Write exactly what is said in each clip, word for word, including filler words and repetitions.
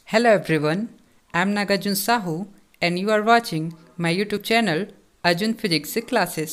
Hello everyone, I'm Nagarjun Sahu and you are watching my YouTube channel Arjun Physics Classes।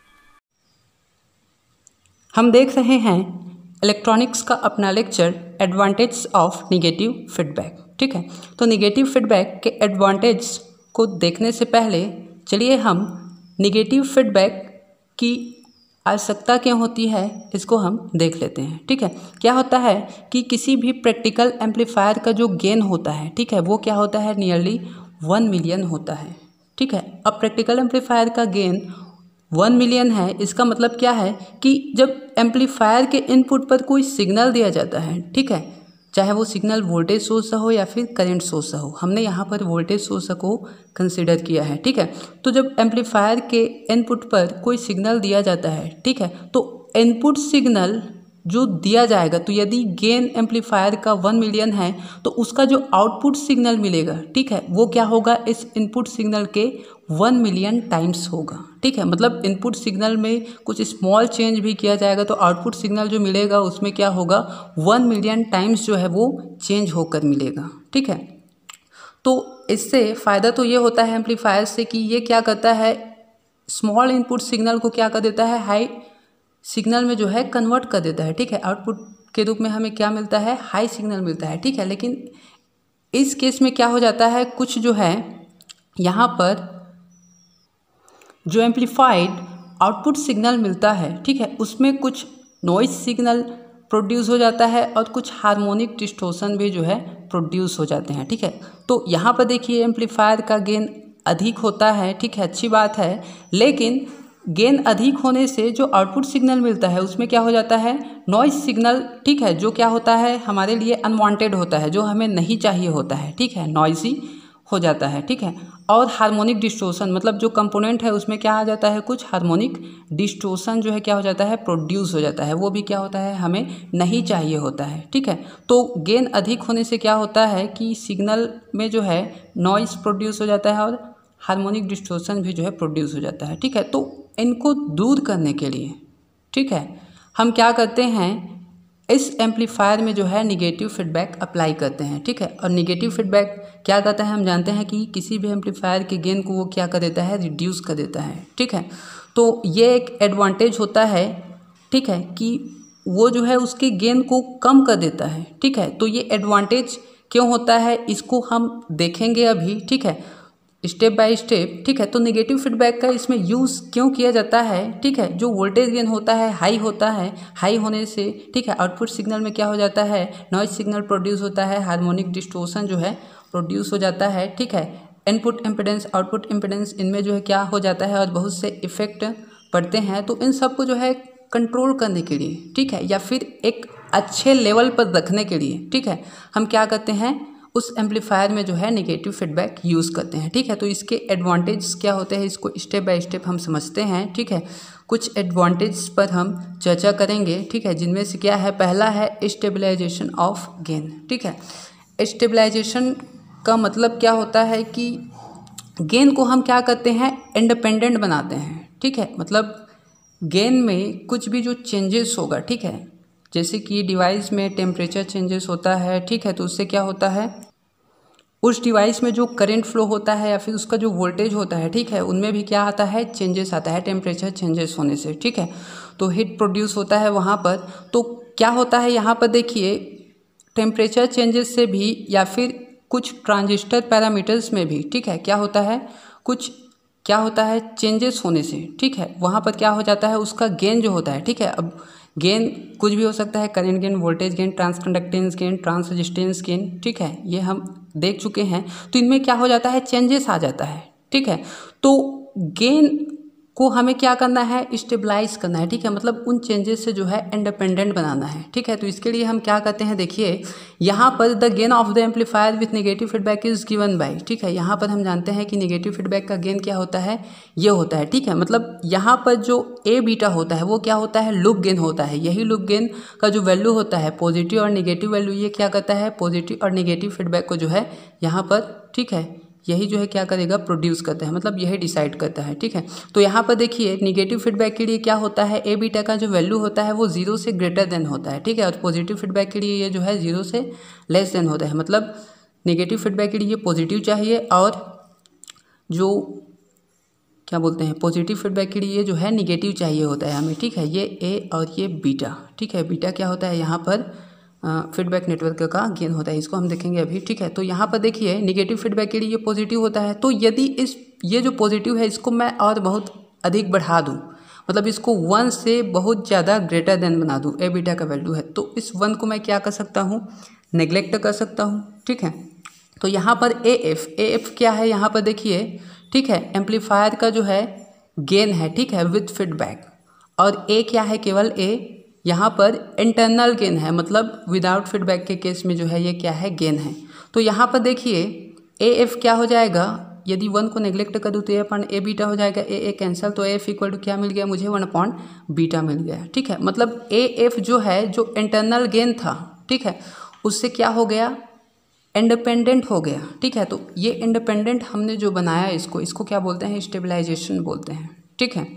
हम देख रहे हैं electronics का अपना lecture advantage of negative feedback. ठीक है, तो नेगेटिव फीडबैक के एडवांटेज को देखने से पहले चलिए हम नेगेटिव फीडबैक की आवश्यकता क्यों होती है इसको हम देख लेते हैं। ठीक है, क्या होता है कि किसी भी प्रैक्टिकल एम्पलीफायर का जो गेन होता है, ठीक है, वो क्या होता है, नियरली वन मिलियन होता है। ठीक है, अब प्रैक्टिकल एम्पलीफायर का गेन वन मिलियन है, इसका मतलब क्या है कि जब एम्पलीफायर के इनपुट पर कोई सिग्नल दिया जाता है, ठीक है, चाहे वो सिग्नल वोल्टेज सोर्स हो या फिर करंट सोर्स हो, हमने यहाँ पर वोल्टेज सोर्स को कंसिडर किया है। ठीक है, तो जब एम्पलीफायर के इनपुट पर कोई सिग्नल दिया जाता है, ठीक है, तो इनपुट सिग्नल जो दिया जाएगा, तो यदि गेन एम्पलीफायर का वन मिलियन है तो उसका जो आउटपुट सिग्नल मिलेगा, ठीक है, वो क्या होगा, इस इनपुट सिग्नल के वन मिलियन टाइम्स होगा। ठीक है, मतलब इनपुट सिग्नल में कुछ स्मॉल चेंज भी किया जाएगा तो आउटपुट सिग्नल जो मिलेगा उसमें क्या होगा, वन मिलियन टाइम्स जो है वो चेंज होकर मिलेगा। ठीक है, तो इससे फ़ायदा तो ये होता है एम्पलीफायर से कि ये क्या करता है, स्मॉल इनपुट सिग्नल को क्या कर देता है, हाई सिग्नल में जो है कन्वर्ट कर देता है। ठीक है, आउटपुट के रूप में हमें क्या मिलता है, हाई सिग्नल मिलता है। ठीक है, लेकिन इस केस में क्या हो जाता है, कुछ जो है यहाँ पर जो एम्पलीफाइड आउटपुट सिग्नल मिलता है, ठीक है, उसमें कुछ नॉइज सिग्नल प्रोड्यूस हो जाता है और कुछ हार्मोनिक डिस्टॉर्शन भी जो है प्रोड्यूस हो जाते हैं। ठीक है, तो यहाँ पर देखिए एम्पलीफायर का गेन अधिक होता है, ठीक है, अच्छी बात है, लेकिन गेन अधिक होने से जो आउटपुट सिग्नल मिलता है उसमें क्या हो जाता है, नॉइज सिग्नल, ठीक है, जो क्या होता है हमारे लिए अनवांटेड होता है, जो हमें नहीं चाहिए होता है, ठीक है, नॉइजी हो जाता है। ठीक है, और हार्मोनिक डिस्टॉर्शन, मतलब जो कंपोनेंट है उसमें क्या आ जाता है, कुछ हार्मोनिक डिस्टॉर्शन जो है क्या हो जाता है, प्रोड्यूस हो जाता है, वो भी क्या होता है हमें नहीं चाहिए होता है। ठीक है, तो गेन अधिक होने से क्या होता है कि सिग्नल में जो है नॉइज प्रोड्यूस हो जाता है और हार्मोनिक डिस्टॉर्शन भी जो है प्रोड्यूस हो जाता है। ठीक है, तो इनको दूर करने के लिए, ठीक है, हम क्या करते हैं, इस एम्पलीफायर में जो है निगेटिव फीडबैक अप्लाई करते हैं। ठीक है, और निगेटिव फीडबैक क्या करता है, हम जानते हैं कि किसी भी एम्पलीफायर के गेन को वो क्या कर देता है, रिड्यूस कर देता है। ठीक है, तो ये एक एडवांटेज होता है, ठीक है, कि वो जो है उसके गेन को कम कर देता है। ठीक है, तो ये एडवांटेज क्यों होता है इसको हम देखेंगे अभी। ठीक है, स्टेप बाय स्टेप। ठीक है, तो नेगेटिव फीडबैक का इसमें यूज़ क्यों किया जाता है, ठीक है, जो वोल्टेज गेन होता है हाई होता है, हाई होने से, ठीक है, आउटपुट सिग्नल में क्या हो जाता है, नॉइज सिग्नल प्रोड्यूस होता है, हार्मोनिक डिस्टॉर्शन जो है प्रोड्यूस हो जाता है। ठीक है, इनपुट इम्पिडेंस आउटपुट इम्पिडेंस इनमें जो है क्या हो जाता है और बहुत से इफेक्ट पड़ते हैं। तो इन सबको जो है कंट्रोल करने के लिए, ठीक है, या फिर एक अच्छे लेवल पर रखने के लिए, ठीक है, हम क्या करते हैं, उस एम्पलीफायर में जो है नेगेटिव फीडबैक यूज़ करते हैं। ठीक है, तो इसके एडवांटेज क्या होते हैं इसको स्टेप बाय स्टेप हम समझते हैं। ठीक है, कुछ एडवांटेज पर हम चर्चा करेंगे। ठीक है, जिनमें से क्या है, पहला है स्टेबलाइजेशन ऑफ गेन। ठीक है, स्टेबलाइजेशन का मतलब क्या होता है कि गेन को हम क्या करते हैं, इंडिपेंडेंट बनाते हैं। ठीक है, मतलब गेन में कुछ भी जो चेंजेस होगा, ठीक है, जैसे कि डिवाइस में टेम्परेचर चेंजेस होता है, ठीक है, तो उससे क्या होता है, उस डिवाइस में जो करंट फ्लो होता है या फिर उसका जो वोल्टेज होता है, ठीक है, उनमें भी क्या आता है, चेंजेस आता है टेम्परेचर चेंजेस होने से। ठीक है, तो हीट प्रोड्यूस होता है वहाँ पर। तो क्या होता है यहाँ पर देखिए, टेम्परेचर चेंजेस से भी या फिर कुछ ट्रांजिस्टर पैरामीटर्स में भी, ठीक है, क्या होता है, कुछ क्या होता है चेंजेस होने से, ठीक है, वहाँ पर क्या हो जाता है, उसका गेन जो होता है, ठीक है, अब गेन कुछ भी हो सकता है, current gain, voltage gain, transconductance gain, trans resistance gain, ठीक है, ये हम देख चुके हैं। तो इनमें क्या हो जाता है, चेंजेस आ जाता है। ठीक है, तो गेन को हमें क्या करना है, स्टेबलाइज करना है। ठीक है, मतलब उन चेंजेस से जो है इंडिपेंडेंट बनाना है। ठीक है, तो इसके लिए हम क्या करते हैं, देखिए यहाँ पर the gain of the amplifier with negative feedback is given by, ठीक है, यहाँ पर हम जानते हैं कि नेगेटिव फीडबैक का गेन क्या होता है, ये होता है। ठीक है, मतलब यहाँ पर जो ए बीटा होता है वो क्या होता है, लूप गेन होता है। यही लूप गेन का जो वैल्यू होता है, पॉजिटिव और नेगेटिव वैल्यू, ये क्या करता है, पॉजिटिव और नेगेटिव फीडबैक को जो है यहाँ पर, ठीक है, यही जो है क्या करेगा, प्रोड्यूस करता है, मतलब यही डिसाइड करता है। ठीक है, तो यहाँ पर देखिए नेगेटिव फीडबैक के लिए क्या होता है, ए बीटा का जो वैल्यू होता है वो जीरो से ग्रेटर देन होता है। ठीक है, और पॉजिटिव फीडबैक के लिए ये जो है जीरो से लेस देन होता है, मतलब नेगेटिव फीडबैक के लिए पॉजिटिव चाहिए और जो क्या बोलते हैं पॉजिटिव फीडबैक के लिए जो है निगेटिव चाहिए होता है हमें, ठीक है। ये ए और ये बीटा, ठीक है। बीटा क्या होता है यहाँ पर फीडबैक नेटवर्क का गेन होता है, इसको हम देखेंगे अभी, ठीक है। तो यहाँ पर देखिए निगेटिव फीडबैक के लिए पॉजिटिव होता है, तो यदि इस ये जो पॉजिटिव है इसको मैं और बहुत अधिक बढ़ा दूँ, मतलब इसको वन से बहुत ज़्यादा ग्रेटर देन बना दूँ, ए बीटा का वैल्यू है, तो इस वन को मैं क्या कर सकता हूँ, नेग्लेक्ट कर सकता हूँ, ठीक है। तो यहाँ पर ए एफ ए एफ क्या है यहाँ पर देखिए, ठीक है, एम्पलीफायर का जो है गेन है, ठीक है, विथ फीडबैक। और ए क्या है, केवल ए यहाँ पर इंटरनल गेन है, मतलब विदाउट फीडबैक के केस में जो है ये क्या है, गेन है। तो यहाँ पर देखिए ए एफ क्या हो जाएगा, यदि वन को नेग्लेक्ट कर दूँ तो ए अपॉन ए बीटा हो जाएगा, ए ए कैंसल, तो ए एफ इक्वल टू क्या मिल गया मुझे, वन अपॉन बीटा मिल गया, ठीक है। मतलब ए एफ जो है जो इंटरनल गेन था, ठीक है, उससे क्या हो गया, इंडिपेंडेंट हो गया, ठीक है। तो ये इंडिपेंडेंट हमने जो बनाया इसको इसको क्या बोलते हैं, स्टेबलाइजेशन बोलते हैं, ठीक है।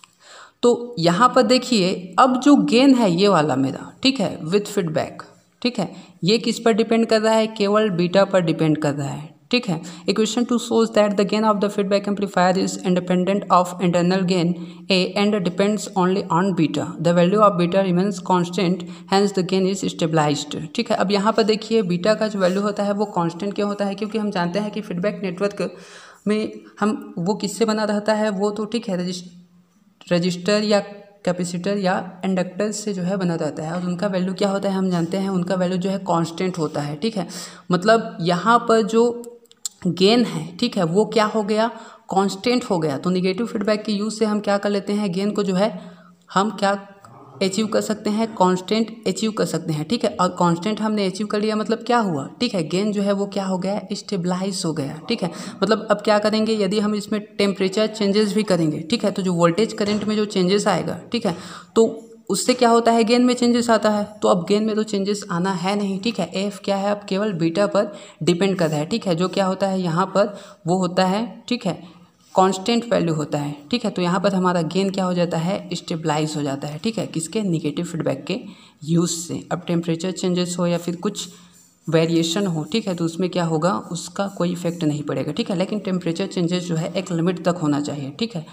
तो यहाँ पर देखिए अब जो गेन है ये वाला मेरा, ठीक है, विथ फीडबैक, ठीक है, ये किस पर डिपेंड कर रहा है, केवल बीटा पर डिपेंड कर रहा है, ठीक है। Equation two shows that the gain of the feedback amplifier is independent of internal gain A and depends only on beta, the value of beta remains constant, hence the gain is stabilised, ठीक है। अब यहाँ पर देखिए beta का जो value होता है वो कांस्टेंट क्यों होता है, क्योंकि हम जानते हैं कि फीडबैक नेटवर्क में हम वो किससे बना रहता है, वो तो ठीक है रजिस्टर या कैपेसिटर या इंडक्टर से जो है बना रहता है, और उनका वैल्यू क्या होता है हम जानते हैं, उनका वैल्यू जो है कांस्टेंट होता है, ठीक है। मतलब यहाँ पर जो गेन है, ठीक है, वो क्या हो गया, कांस्टेंट हो गया। तो निगेटिव फीडबैक के यूज़ से हम क्या कर लेते हैं, गेन को जो है हम क्या अचीव कर सकते हैं, कांस्टेंट अचीव कर सकते हैं, ठीक है। और कांस्टेंट हमने अचीव कर लिया, मतलब क्या हुआ, ठीक है, गेन जो है वो क्या हो गया, स्टेबलाइज हो गया, ठीक है। मतलब अब क्या करेंगे, यदि हम इसमें टेम्परेचर चेंजेस भी करेंगे, ठीक है, तो जो वोल्टेज करंट में जो चेंजेस आएगा, ठीक है, तो उससे क्या होता है, गेन में चेंजेस आता है। तो अब गेन में तो चेंजेस आना है नहीं, ठीक है। एफ क्या है, अब केवल बीटा पर डिपेंड कर रहा है, ठीक है, जो क्या होता है यहाँ पर वो होता है, ठीक है, कांस्टेंट वैल्यू होता है, ठीक है। तो यहाँ पर हमारा गेन क्या हो जाता है, स्टेबलाइज हो जाता है, ठीक है, किसके, निगेटिव फीडबैक के यूज़ से। अब टेम्परेचर चेंजेस हो या फिर कुछ वेरिएशन हो, ठीक है, तो उसमें क्या होगा, उसका कोई इफेक्ट नहीं पड़ेगा, ठीक है। लेकिन टेम्परेचर चेंजेस जो है एक लिमिट तक होना चाहिए, ठीक है,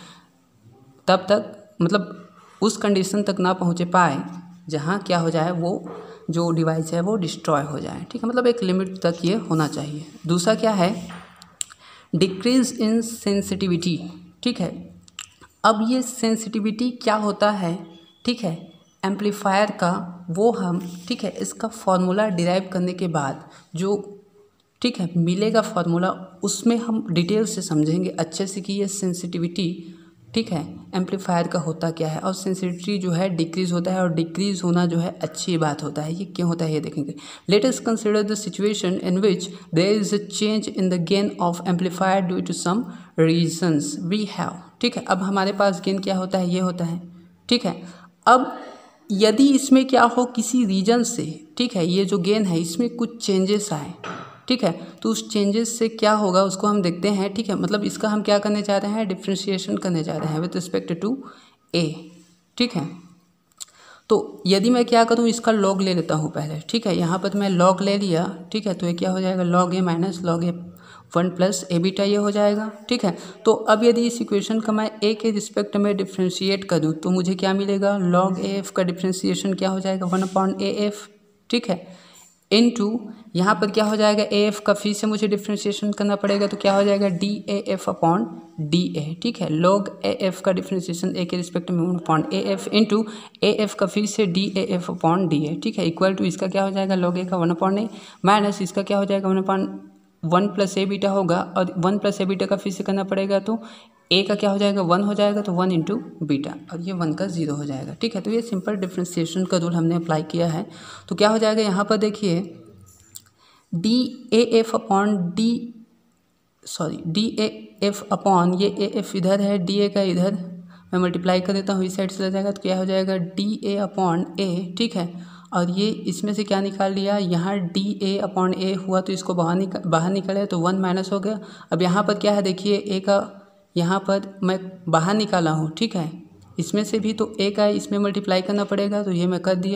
तब तक मतलब उस कंडीशन तक ना पहुँचे पाए जहाँ क्या हो जाए, वो जो डिवाइस है वो डिस्ट्रॉय हो जाए, ठीक है। मतलब एक लिमिट तक ये होना चाहिए। दूसरा क्या है, डिक्रीज इन सेंसिटिविटी, ठीक है। अब ये सेंसिटिविटी क्या होता है, ठीक है, एम्पलीफायर का, वो हम, ठीक है, इसका फॉर्मूला डिराइव करने के बाद जो, ठीक है, मिलेगा फॉर्मूला, उसमें हम डिटेल से समझेंगे अच्छे से कि ये सेंसिटिविटी, ठीक है, एम्पलीफायर का होता क्या है। और सेंसिटिविटी जो है डिक्रीज़ होता है, और डिक्रीज़ होना जो है अच्छी बात होता है। ये क्यों होता है ये देखेंगे। Let us consider the situation in which there is a change in the gain of amplifier due to some reasons we have, ठीक है। अब हमारे पास गेन क्या होता है, ये होता है, ठीक है। अब यदि इसमें क्या हो, किसी रीजन से, ठीक है, ये जो गेन है इसमें कुछ चेंजेस आए, ठीक है, तो उस चेंजेस से क्या होगा उसको हम देखते हैं, ठीक है। मतलब इसका हम क्या करने जा रहे हैं, डिफ्रेंशिएशन करने जा रहे हैं विद रिस्पेक्ट टू ए, ठीक है। तो यदि मैं क्या करूँ, इसका लॉग ले लेता हूँ पहले, ठीक है। यहाँ पर मैं लॉग ले लिया, ठीक है, तो ये क्या हो जाएगा, log A minus log A one plus A beta ये हो जाएगा, ठीक है। तो अब यदि इस इक्वेशन का मैं ए के रिस्पेक्ट में डिफ्रेंशिएट करूँ तो मुझे क्या मिलेगा, लॉग ए एफ का डिफ्रेंशिएशन क्या हो जाएगा, वन अपॉन ए एफ, ठीक है, इन टू यहाँ पर क्या हो जाएगा, ए एफ का फिर से मुझे डिफ्रेंशिएशन करना पड़ेगा, तो क्या हो जाएगा, D A F upon D A, ठीक है। लॉग ए एफ का डिफ्रेंशिएशन ए के रिस्पेक्ट में one upon A F into A F का फिर से D A F upon D A, ठीक है, इक्वल टू इसका क्या हो जाएगा, लॉग ए का वन अपॉन ए माइनस इसका क्या हो जाएगा, one upon one plus A beta होगा, और वन प्लस ए बीटा का फिर से करना पड़ेगा, तो ए का क्या हो जाएगा, वन हो जाएगा, तो वन इंटू बीटा, और ये वन का जीरो हो जाएगा, ठीक है। तो ये सिंपल डिफ्रेंशिएशन का रूल हमने अप्लाई किया है। तो क्या हो जाएगा, यहाँ पर देखिए D A F upon D sorry D A F upon ये ए एफ इधर है, डी ए का इधर मैं मल्टीप्लाई कर देता हूँ, इस साइड से चला जाएगा, तो क्या हो जाएगा, डी ए अपॉन ए, ठीक है। और ये इसमें से क्या निकाल लिया, यहाँ डी ए अपॉन ए हुआ, तो इसको बाहर निकाल बाहर निकाले तो वन माइनस हो गया। अब यहाँ पर क्या है देखिए, ए का यहाँ पर मैं बाहर निकाला हूँ, ठीक है, इसमें से भी तो ए का इसमें मल्टीप्लाई करना पड़ेगा, तो ये मैं कर दिया।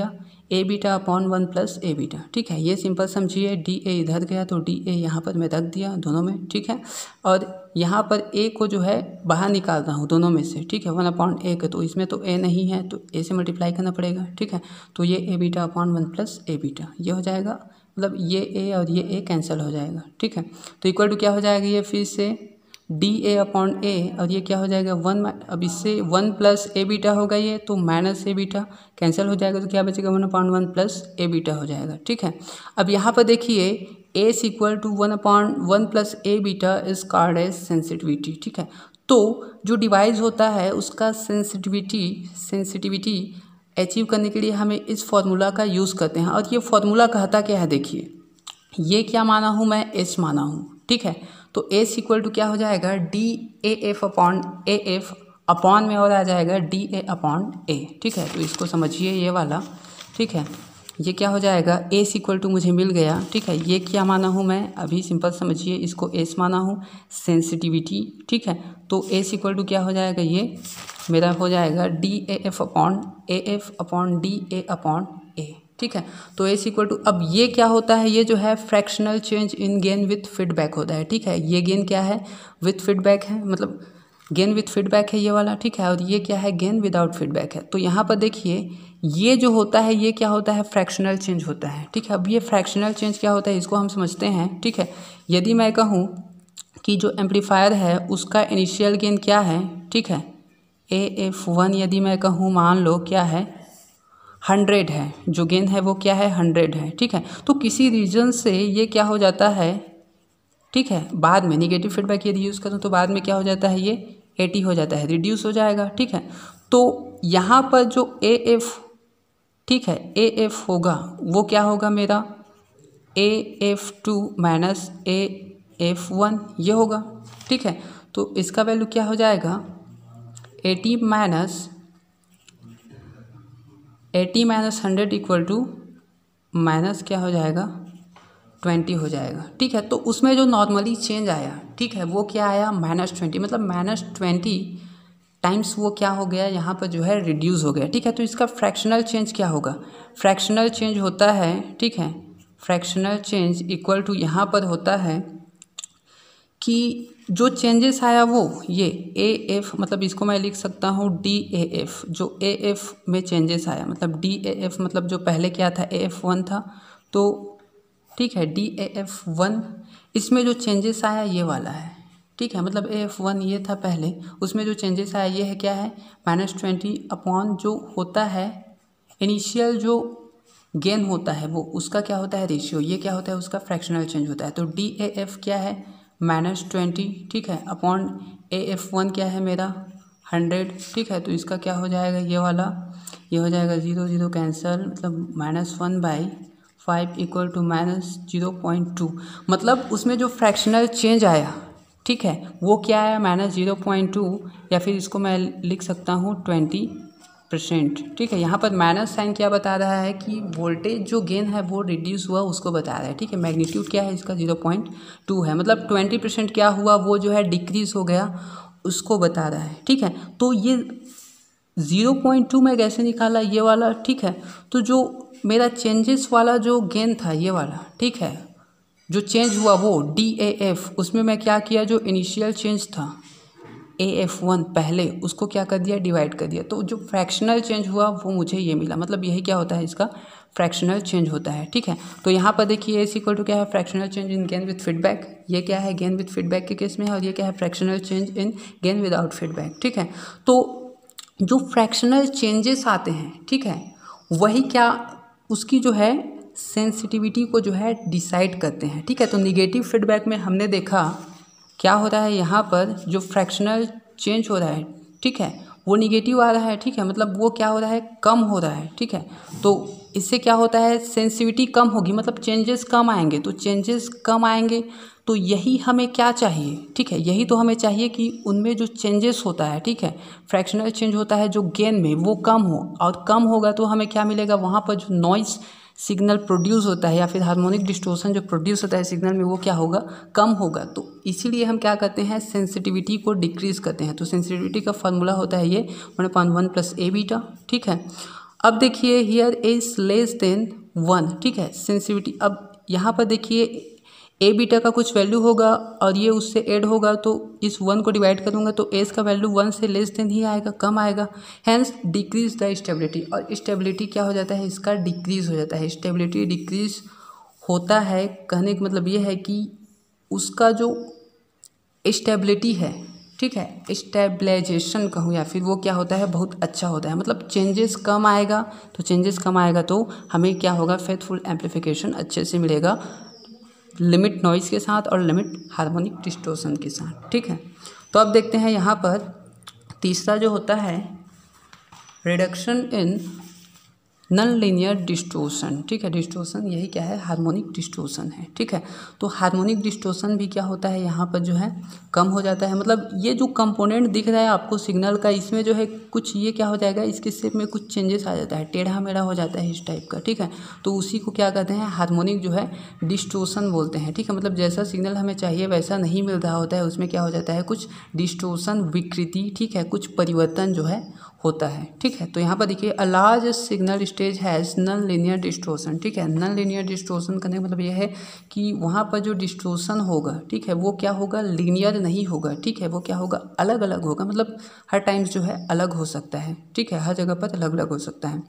A beta upon one plus A beta, ठीक है। ये सिंपल समझिए, डी ए इधर गया तो डी ए यहाँ पर मैं रख दिया दोनों में, ठीक है। और यहाँ पर ए को जो है बाहर निकाल रहा हूँ दोनों में से, ठीक है। वन अपॉन ए के, तो इसमें तो ए नहीं है तो ए से मल्टीप्लाई करना पड़ेगा, ठीक है। तो ये A beta upon one plus A beta ये हो जाएगा, मतलब ये ए और ये ए कैंसिल हो जाएगा, ठीक है। तो इक्वल टू क्या हो जाएगा, ये फिर से डी ए अपॉन ए और ये क्या हो जाएगा वन, अब इससे वन प्लस ए बीटा होगा ये, तो माइनस ए बीटा कैंसिल हो जाएगा, तो क्या बचेगा one upon one plus A beta हो जाएगा, ठीक है। अब यहाँ पर देखिए A is equal to one upon one plus A beta is called as sensitivity, ठीक है। तो जो डिवाइस होता है उसका सेंसिटिविटी सेंसिटिविटी अचीव करने के लिए हमें इस फॉर्मूला का यूज़ करते हैं। और ये फॉर्मूला कहता क्या है, देखिए ये क्या माना हूँ मैं, एस माना हूँ, ठीक है। तो एस इक्वल टू क्या हो जाएगा, D A F upon A F upon में और आ जाएगा डी ए अपॉन ए, ठीक है। तो इसको समझिए ये वाला, ठीक है। ये क्या हो जाएगा, एस इक्वल टू मुझे मिल गया, ठीक है। ये क्या माना हूँ मैं, अभी सिंपल समझिए, इसको एस माना हूँ सेंसिटिविटी, ठीक है। तो एस इक्वल टू क्या हो जाएगा, ये मेरा हो जाएगा D A F upon A F upon D A upon A, ठीक है। तो एस इक्वल टू, अब ये क्या होता है, ये जो है fractional change in gain with feedback होता है, ठीक है। ये गेन क्या है, विथ फीडबैक है, मतलब गेन विथ फीडबैक है ये वाला, ठीक है। और ये क्या है, गेन विदाउट फीडबैक है। तो यहाँ पर देखिए ये जो होता है ये क्या होता है, फ्रैक्शनल चेंज होता है, ठीक है। अब ये फ्रैक्शनल चेंज क्या होता है इसको हम समझते हैं, ठीक है। यदि मैं कहूँ कि जो एम्पलीफायर है उसका इनिशियल गेन क्या है, ठीक है, ए एफ वन यदि मैं कहूँ मान लो क्या है, हंड्रेड है, जो गेन है वो क्या है, हंड्रेड है, ठीक है। तो किसी रीजन से ये क्या हो जाता है, ठीक है, बाद में निगेटिव फीडबैक यदि यूज़ करूँ तो बाद में क्या हो जाता है, ये एटी हो जाता है, रिड्यूस हो जाएगा, ठीक है। तो यहाँ पर जो ए एफ, ठीक है, ए एफ होगा वो क्या होगा मेरा, A F two minus A F one ये होगा, ठीक है। तो इसका वैल्यू क्या हो जाएगा, eighty minus eighty minus hundred equal to minus क्या हो जाएगा, ट्वेंटी हो जाएगा, ठीक है। तो उसमें जो नॉर्मली चेंज आया, ठीक है, वो क्या आया, माइनस ट्वेंटी, मतलब माइनस ट्वेंटी टाइम्स वो क्या हो गया, यहाँ पर जो है रिड्यूस हो गया, ठीक है। तो इसका फ्रैक्शनल चेंज क्या होगा, फ्रैक्शनल चेंज होता है, ठीक है, फ्रैक्शनल चेंज इक्वल टू यहाँ पर होता है कि जो चेंजेस आया वो ये ए एफ, मतलब इसको मैं लिख सकता हूँ डी ए एफ, जो ए एफ में चेंजेस आया, मतलब डी ए एफ मतलब जो पहले क्या था, ए एफ वन था, तो ठीक है डी ए एफ वन, इसमें जो चेंजेस आया ये वाला है, ठीक है। मतलब ए एफ वन ये था पहले, उसमें जो चेंजेस आया ये है क्या है, माइनस ट्वेंटी अपॉन जो होता है इनिशियल जो गेन होता है वो उसका क्या होता है, रेशियो, ये क्या होता है उसका फ्रैक्शनल चेंज होता है। तो डी ए एफ क्या है, माइनस ट्वेंटी, ठीक है, अपॉन ए एफ वन क्या है मेरा हंड्रेड, ठीक है। तो इसका क्या हो जाएगा, ये वाला ये हो जाएगा जीरो जीरो कैंसल, मतलब minus one by five equal to minus zero point two, मतलब उसमें जो फ्रैक्शनल चेंज आया, ठीक है, वो क्या आया, माइनस जीरो पॉइंट टू, या फिर इसको मैं लिख सकता हूँ ट्वेंटी परसेंट, ठीक है। यहाँ पर माइनस साइन क्या बता रहा है कि वोल्टेज जो गेन है वो रिड्यूस हुआ उसको बता रहा है, ठीक है। मैग्नीट्यूड क्या है इसका, जीरो पॉइंट टू है, मतलब ट्वेंटी परसेंट क्या हुआ वो जो है डिक्रीज हो गया उसको बता रहा है, ठीक है। तो ये ज़ीरो पॉइंट टू में कैसे निकाला, ये वाला, ठीक है। तो जो मेरा चेंजेस वाला जो गेन था ये वाला, ठीक है, जो चेंज हुआ वो डी ए एफ, उसमें मैं क्या किया, जो इनिशियल चेंज था ए एफ वन पहले उसको क्या कर दिया, डिवाइड कर दिया, तो जो फ्रैक्शनल चेंज हुआ वो मुझे ये मिला, मतलब यही क्या होता है इसका फ्रैक्शनल चेंज होता है, ठीक है। तो यहाँ पर देखिए एस इक्वल टू क्या है, fractional change in gain with feedback, ये क्या है गेन विथ फीडबैक के केस में है, और ये क्या है fractional change in gain without feedback, ठीक है। तो जो फ्रैक्शनल चेंजेस आते हैं, ठीक है, वही क्या उसकी जो है सेंसिटिविटी को जो है डिसाइड करते हैं, ठीक है। तो निगेटिव फीडबैक में हमने देखा क्या हो रहा है, यहाँ पर जो फ्रैक्शनल चेंज हो रहा है, ठीक है, वो निगेटिव आ रहा है, ठीक है, मतलब वो क्या हो रहा है, कम हो रहा है, ठीक है। तो इससे क्या होता है, सेंसिटिविटी कम होगी, मतलब चेंजेस कम आएंगे, तो चेंजेस कम आएंगे तो यही हमें क्या चाहिए, ठीक है, यही तो हमें चाहिए कि उनमें जो चेंजेस होता है, ठीक है, फ्रैक्शनल चेंज होता है जो गेन में वो कम हो, और कम होगा तो हमें क्या मिलेगा, वहाँ पर जो नॉइज़ सिग्नल प्रोड्यूस होता है या फिर हार्मोनिक डिस्टोर्शन जो प्रोड्यूस होता है सिग्नल में वो क्या होगा, कम होगा। तो इसीलिए हम क्या करते हैं, सेंसिटिविटी को डिक्रीज़ करते हैं। तो सेंसिटिविटी का फार्मूला होता है ये one upon one plus A beta, ठीक है। अब देखिए here is less than one, ठीक है, सेंसिटिविटी। अब यहाँ पर देखिए ए बीटा का कुछ वैल्यू होगा और ये उससे ऐड होगा, तो इस वन को डिवाइड करूँगा तो एस का वैल्यू वन से लेस देन ही आएगा, कम आएगा, हैंस डिक्रीज द स्टेबिलिटी। और स्टेबिलिटी क्या हो जाता है इसका, डिक्रीज हो जाता है। स्टेबिलिटी डिक्रीज होता है, कहने का मतलब ये है कि उसका जो स्टेबिलिटी है, ठीक है, स्टेबलाइजेशन कहूँ या फिर वो क्या होता है, बहुत अच्छा होता है। मतलब चेंजेस कम आएगा, तो चेंजेस कम आएगा तो हमें क्या होगा, फेथफुल एम्पलीफिकेशन अच्छे से मिलेगा, लिमिट नॉइज़ के साथ और लिमिट हार्मोनिक डिस्टोर्शन के साथ, ठीक है। तो अब देखते हैं यहाँ पर तीसरा जो होता है reduction in non linear distortion, ठीक है। डिस्टोर्शन यही क्या है, हार्मोनिक डिस्टोर्शन है, ठीक है। तो हार्मोनिक डिस्टोर्शन भी क्या होता है, यहाँ पर जो है कम हो जाता है। मतलब ये जो कंपोनेंट दिख रहा है आपको सिग्नल का, इसमें जो है कुछ ये क्या हो जाएगा, इसके शेप में कुछ चेंजेस आ जाता है, टेढ़ा मेढ़ा हो जाता है इस टाइप का, ठीक है। तो उसी को क्या कहते हैं, हार्मोनिक जो है डिस्टोर्शन बोलते हैं, ठीक है। मतलब जैसा सिग्नल हमें चाहिए वैसा नहीं मिल रहा होता है, उसमें क्या हो जाता है, कुछ डिस्टोर्शन, विकृति, ठीक है, कुछ परिवर्तन जो है होता है, ठीक है। तो यहाँ पर देखिए a large signal stage has non linear distortion, ठीक है। नॉन लीनियर डिस्टोर्शन करने का मतलब यह है कि वहाँ पर जो डिस्टोर्शन होगा, ठीक है, वो क्या होगा, लीनियर नहीं होगा, ठीक है, वो क्या होगा, अलग अलग होगा। मतलब हर टाइम्स जो है अलग हो सकता है, ठीक है, हर जगह पर अलग अलग हो सकता है।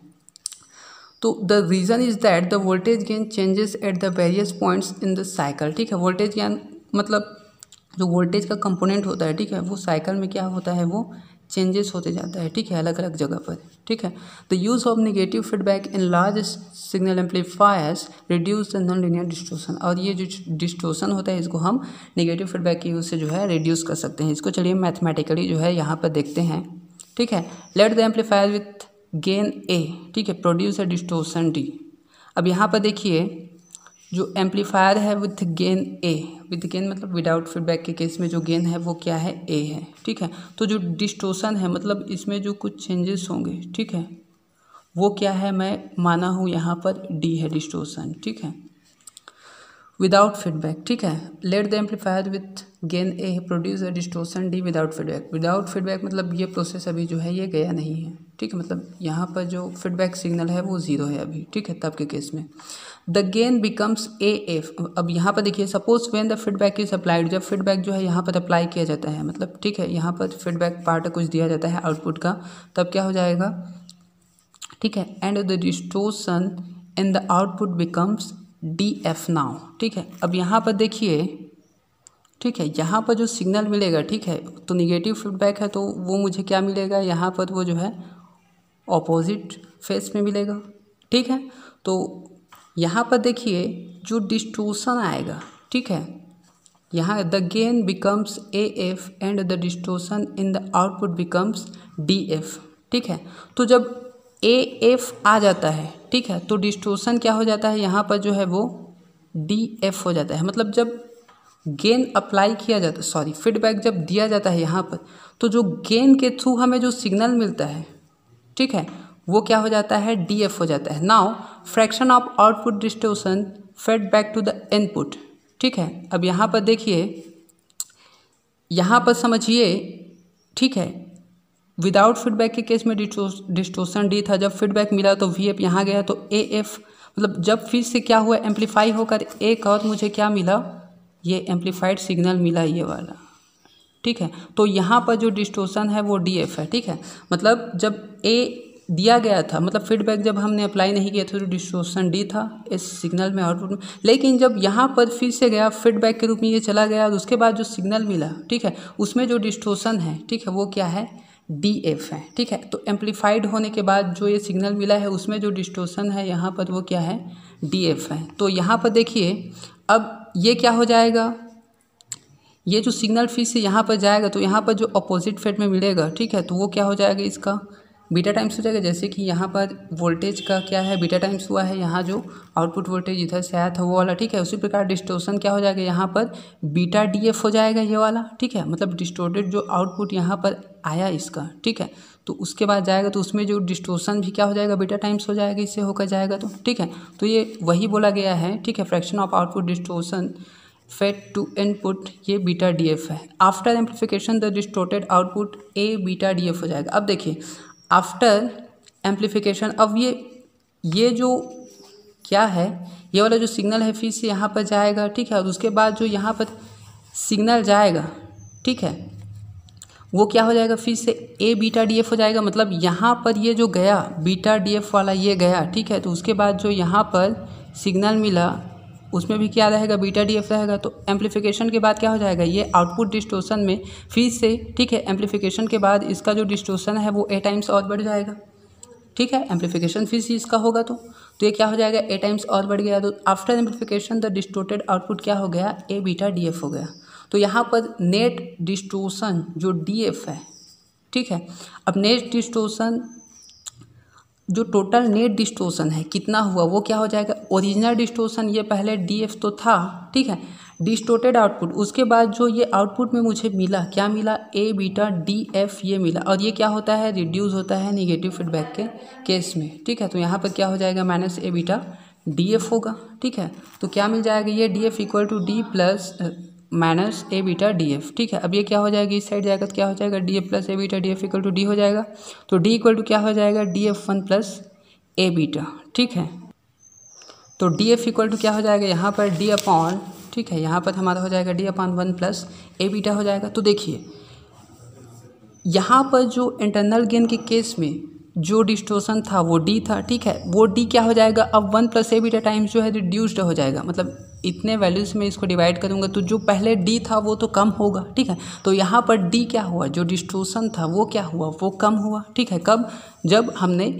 तो the reason is that the voltage gain changes at the various points in the cycle, ठीक है। वोल्टेज गेन मतलब जो वोल्टेज का कंपोनेंट होता है, ठीक है, वो साइकिल में क्या होता है, वो चेंजेस होते जाता है, ठीक है, अलग अलग जगह पर, ठीक है। The use of negative feedback in large signal amplifiers reduce the non linear distortion. और ये जो डिस्टोर्शन होता है इसको हम नेगेटिव फीडबैक के यूज़ से जो है रिड्यूस कर सकते हैं। इसको चलिए मैथमेटिकली जो है यहाँ पर देखते हैं, ठीक है। Let the amplifier with gain A, ठीक है, प्रोड्यूस अ डिस्टोर्शन डी। अब यहाँ पर देखिए जो एम्पलीफायर है with gain A, with gain मतलब विदाउट फीडबैक के केस में जो गेन है वो क्या है, ए है, ठीक है। तो जो डिस्टोर्शन है मतलब इसमें जो कुछ चेंजेस होंगे, ठीक है, वो क्या है, मैं माना हूँ यहाँ पर डी है डिस्टोर्शन, ठीक है, विदाउट फीडबैक, ठीक है। Let the amplifier with gain A produce a distortion D without feedback. Without feedback मतलब ये प्रोसेस अभी जो है ये गया नहीं है, ठीक है, मतलब यहाँ पर जो फीडबैक सिग्नल है वो ज़ीरो है अभी, ठीक है, तब के केस में the gain becomes A F. अब यहाँ पर देखिए suppose when the feedback is applied, जब फीडबैक जो है यहाँ पर अप्लाई किया जाता है, मतलब ठीक है, यहाँ पर फीडबैक पार्ट कुछ दिया जाता है आउटपुट का, तब क्या हो जाएगा, ठीक है, and the distortion in the output becomes D F now, ठीक है। अब यहाँ पर देखिए, ठीक है, यहाँ पर जो सिग्नल मिलेगा, ठीक है, तो निगेटिव फीडबैक है तो वो मुझे क्या मिलेगा, यहाँ पर वो जो है ऑपोजिट फेस में मिलेगा, ठीक है। तो यहाँ पर देखिए जो डिस्टोर्शन आएगा, ठीक है, यहाँ the gain becomes A F and the distortion in the output becomes D F, ठीक है। तो जब ए एफ आ जाता है, ठीक है, तो डिस्टोर्शन क्या हो जाता है, यहाँ पर जो है वो डी एफ हो जाता है। मतलब जब गेन अप्लाई किया जाता है, सॉरी फीडबैक जब दिया जाता है यहाँ पर, तो जो गेन के थ्रू हमें जो सिग्नल मिलता है, ठीक है, वो क्या हो जाता है, डी एफ हो जाता है। Now fraction of output distortion fed back to the input, ठीक है। अब यहाँ पर देखिए, यहाँ पर समझिए, ठीक है, विदाउट फीडबैक के केस में डिस्टोर्शन डी था, जब फीडबैक मिला तो वी एफ यहाँ गया, तो ए एफ मतलब जब फिर से क्या हुआ, एम्पलीफाई होकर एक और मुझे क्या मिला, ये एम्पलीफाइड सिग्नल मिला ये वाला, ठीक है। तो यहाँ पर जो डिस्टोर्शन है वो डी एफ है, ठीक है। मतलब जब ए दिया गया था, मतलब फीडबैक जब हमने अप्लाई नहीं किया था तो डिस्टोर्शन डी था इस सिग्नल में, आउटपुट में। लेकिन जब यहाँ पर फिर से गया फीडबैक के रूप में ये चला गया और उसके बाद जो सिग्नल मिला, ठीक है, उसमें जो डिस्टोर्शन है, ठीक है, वो क्या है, डी एफ है, ठीक है। तो एम्पलीफाइड होने के बाद जो ये सिग्नल मिला है उसमें जो डिस्टोर्शन है यहाँ पर वो क्या है, डी एफ है। तो यहाँ पर देखिए अब ये क्या हो जाएगा, ये जो सिग्नल फिर से यहाँ पर जाएगा तो यहाँ पर जो अपोजिट फेज में मिलेगा, ठीक है, तो वो क्या हो जाएगा, इसका बीटा टाइम्स हो जाएगा। जैसे कि यहाँ पर वोल्टेज का क्या है, बीटा टाइम्स हुआ है, यहाँ जो आउटपुट वोल्टेज इधर से आया था वो वाला, ठीक है। उसी प्रकार डिस्टोर्शन क्या हो जाएगा, यहाँ पर बीटा डी एफ हो जाएगा ये वाला, ठीक है। मतलब डिस्टोर्टेड जो आउटपुट यहाँ पर आया इसका, ठीक है, तो उसके बाद जाएगा तो उसमें जो डिस्टोर्शन भी क्या हो जाएगा, बीटा टाइम्स हो जाएगा, इससे होकर जाएगा, तो ठीक है। तो ये वही बोला गया है, ठीक है, fraction of output distortion fed to input, ये बीटा डी एफ है। After amplification the distorted output A beta D F हो जाएगा। अब देखिए आफ्टर एम्पलीफिकेशन। अब ये ये जो क्या है, ये वाला जो सिग्नल है फिर से यहाँ पर जाएगा, ठीक है, और उसके बाद जो यहाँ पर सिग्नल जाएगा, ठीक है, वो क्या हो जाएगा, फिर से ए बीटा डी एफ हो जाएगा। मतलब यहाँ पर ये जो गया बीटा डी एफ वाला ये गया, ठीक है, तो उसके बाद जो यहाँ पर सिग्नल मिला उसमें भी क्या रहेगा, बीटा डी एफ रहेगा। तो एम्पलीफिकेशन के बाद क्या हो जाएगा, ये आउटपुट डिस्टोर्शन में फिर से, ठीक है, एम्पलीफिकेशन के बाद इसका जो डिस्टोर्शन है वो ए टाइम्स और बढ़ जाएगा, ठीक है, एम्पलीफिकेशन फिर से इसका होगा तो तो ये क्या हो जाएगा, ए टाइम्स और बढ़ गया। तो after amplification the distorted output क्या हो गया, ए बीटा डी एफ हो गया। तो यहाँ पर नेट डिस्टोर्शन जो डी एफ है, ठीक है, अब नेट डिस्टोर्शन जो टोटल नेट डिस्टोर्शन है कितना हुआ वो क्या हो जाएगा, ओरिजिनल डिस्टोर्शन ये पहले डी एफ तो था, ठीक है, डिस्टोर्टेड आउटपुट, उसके बाद जो ये आउटपुट में मुझे मिला क्या मिला, ए बीटा डी एफ ये मिला, और ये क्या होता है, रिड्यूस होता है निगेटिव फीडबैक के केस में, ठीक है। तो यहाँ पर क्या हो जाएगा, minus A beta D F होगा, ठीक है। तो क्या मिल जाएगा, ये D F equal to D plus minus A beta D F, ठीक है। अब ये क्या हो जाएगा, इस साइड जाएगा तो क्या हो जाएगा, D F plus A beta D F equal to D हो जाएगा। तो डी इक्वल टू क्या हो जाएगा, D F one plus A beta, ठीक है। तो डी एफ इक्वल टू क्या हो जाएगा, यहाँ पर डी अपॉन, ठीक है, यहाँ पर हमारा हो जाएगा D upon one plus A beta हो जाएगा। तो देखिए यहाँ पर जो इंटरनल गेन के केस में जो डिस्टोर्शन था वो डी था, ठीक है, वो डी क्या हो जाएगा, अब one plus A beta times जो है रिड्यूस्ड हो जाएगा। मतलब इतने वैल्यूज़ में इसको डिवाइड करूँगा तो जो पहले डी था वो तो कम होगा, ठीक है। तो यहाँ पर डी क्या हुआ, जो डिस्टोर्शन था वो क्या हुआ, वो कम हुआ, ठीक है। कब, जब हमने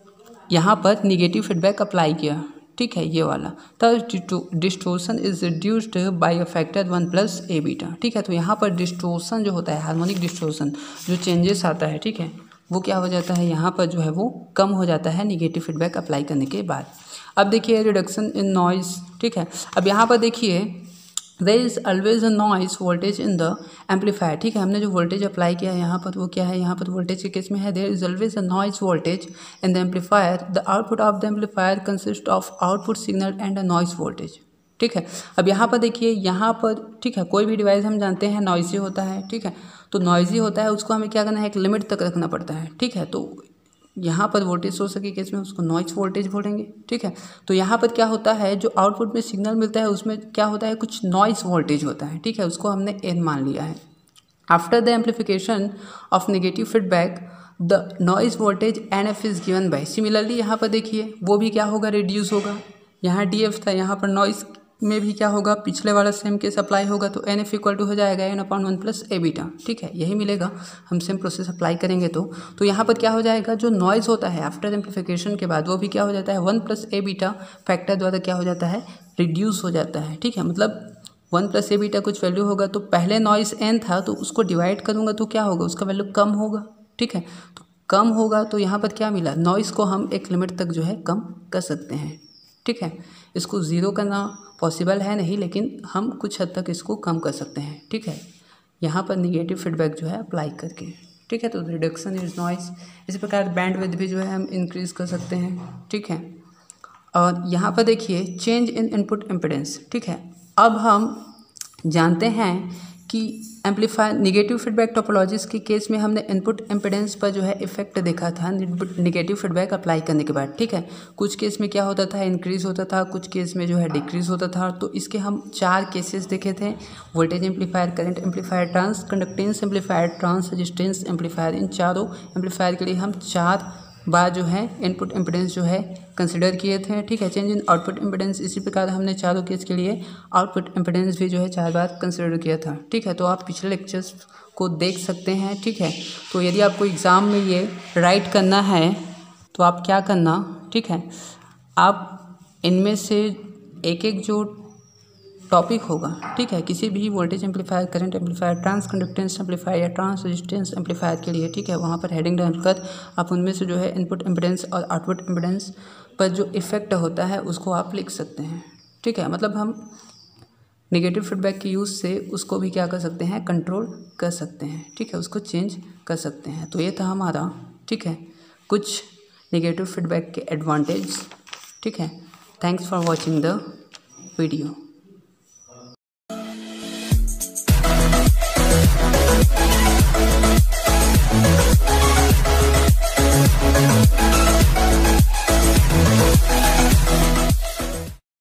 यहाँ पर निगेटिव फीडबैक अप्लाई किया, ठीक है, ये वाला, तब distortion is reduced by a factor one plus A beta, ठीक है। तो यहाँ पर डिस्टोर्शन जो होता है, हार्मोनिक डिस्टोर्शन जो चेंजेस आता है, ठीक है, वो क्या हो जाता है, यहाँ पर जो है वो कम हो जाता है निगेटिव फीडबैक अप्लाई करने के बाद। अब देखिए रिडक्शन इन नॉइज़, ठीक है। अब यहाँ पर देखिए there is always a noise voltage in the amplifier, ठीक है। हमने जो वोल्टेज अप्लाई किया है यहाँ पर वो क्या है, यहाँ पर वोल्टेज के केस में है there is always a noise voltage in the amplifier, the output of the amplifier consist of output signal and a noise voltage, ठीक है। अब यहाँ पर देखिए, यहाँ पर, ठीक है, कोई भी डिवाइस हम जानते हैं नॉइज़ी होता है, ठीक है। तो नॉइज़ी होता है उसको हमें क्या करना है, एक लिमिट तक रखना पड़ता है, ठीक है। तो यहाँ पर वोल्टेज सोर्स के केस में उसको नॉइज़ वोल्टेज बोलेंगे, ठीक है। तो यहाँ पर क्या होता है, जो आउटपुट में सिग्नल मिलता है उसमें क्या होता है, कुछ नॉइज़ वोल्टेज होता है, ठीक है, उसको हमने एन मान लिया है। After the amplification of negative feedback the noise voltage N F is given by, similarly यहाँ पर देखिए वो भी क्या होगा, रिड्यूस होगा। यहाँ डी एफ था, यहाँ पर नॉइज़ में भी क्या होगा, पिछले वाला सेम केस अप्लाई होगा। तो एन एफ इक्वल टू हो जाएगा N upon one plus A beta, ठीक है, यही मिलेगा। हम सेम प्रोसेस अप्लाई करेंगे तो तो यहाँ पर क्या हो जाएगा, जो नॉइज़ होता है आफ्टर एम्पलीफिकेशन के बाद वो भी क्या हो जाता है, one plus A beta factor द्वारा क्या हो जाता है, रिड्यूस हो जाता है, ठीक है। मतलब वन प्लस ए बीटा कुछ वैल्यू होगा तो पहले नॉइज़ एन था तो उसको डिवाइड करूँगा तो क्या होगा, उसका वैल्यू कम होगा, ठीक है। तो कम होगा तो यहाँ पर क्या मिला, नॉइज़ को हम एक लिमिट तक जो है कम कर सकते हैं, ठीक है। इसको ज़ीरो करना पॉसिबल है नहीं, लेकिन हम कुछ हद तक इसको कम कर सकते हैं, ठीक है, यहाँ पर निगेटिव फीडबैक जो है अप्लाई करके, ठीक है। तो रिडक्शन इज नॉइस। इसी प्रकार बैंडविड्थ भी जो है हम इंक्रीज़ कर सकते हैं, ठीक है। और यहाँ पर देखिए चेंज इन इनपुट इम्पिडेंस, ठीक है। अब हम जानते हैं कि एम्पलीफायर निगेटिव फीडबैक टोपोलॉजीज के केस में हमने इनपुट इम्पिडेंस पर जो है इफेक्ट देखा था निगेटिव फीडबैक अप्लाई करने के बाद, ठीक है। कुछ केस में क्या होता था, इंक्रीज़ होता था, कुछ केस में जो है डिक्रीज़ होता था। तो इसके हम चार केसेस देखे थे, voltage amplifier, current amplifier, transconductance amplifier, transresistance amplifier. इन चारों एम्पलीफायर के लिए हम चार बार जो है इनपुट इम्पिडेंस जो है कंसिडर किए थे, ठीक है। चेंज इन आउटपुट इम्पिडेंस, इसी प्रकार हमने चारों केस के लिए आउटपुट इम्पिडेंस भी जो है चार बार कंसिडर किया था, ठीक है। तो आप पिछले लेक्चर्स को देख सकते हैं, ठीक है। तो यदि आपको एग्ज़ाम में ये राइट करना है तो आप क्या करना, ठीक है, आप इनमें से एक एक जो टॉपिक होगा, ठीक है, किसी भी voltage amplifier, current amplifier, transconductance amplifier या ट्रांस रेजिस्टेंस एम्पलीफायर के लिए, ठीक है, वहाँ पर हेडिंग डालकर आप उनमें से जो है इनपुट इम्पिडेंस और आउटपुट इम्पिडेंस पर जो इफेक्ट होता है उसको आप लिख सकते हैं, ठीक है। मतलब हम नेगेटिव फीडबैक के यूज़ से उसको भी क्या कर सकते हैं, कंट्रोल कर सकते हैं, ठीक है, उसको चेंज कर सकते हैं। तो ये था हमारा, ठीक है, कुछ नेगेटिव फीडबैक के एडवांटेज, ठीक है। Thanks for watching the video. We'll be right back.